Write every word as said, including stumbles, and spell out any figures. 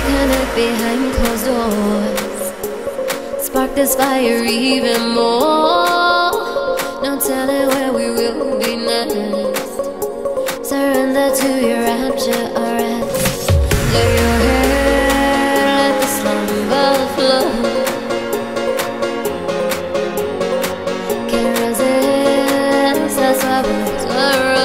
connect behind closed doors. Spark this fire even more. No telling where we will be next. Surrender to your rapture or rest. Lay your head, let the slumber flow. Can't resist, that's why we're